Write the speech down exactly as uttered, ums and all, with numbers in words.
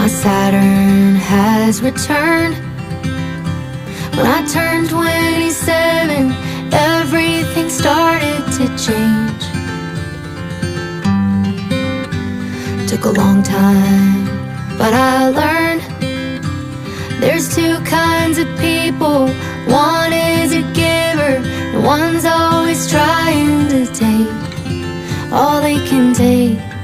My Saturn has returned. When I turned twenty-seven, everything started to change. Took a long time, but I learned there's two kinds of people. One is a giver, and one's always trying to take all they can take.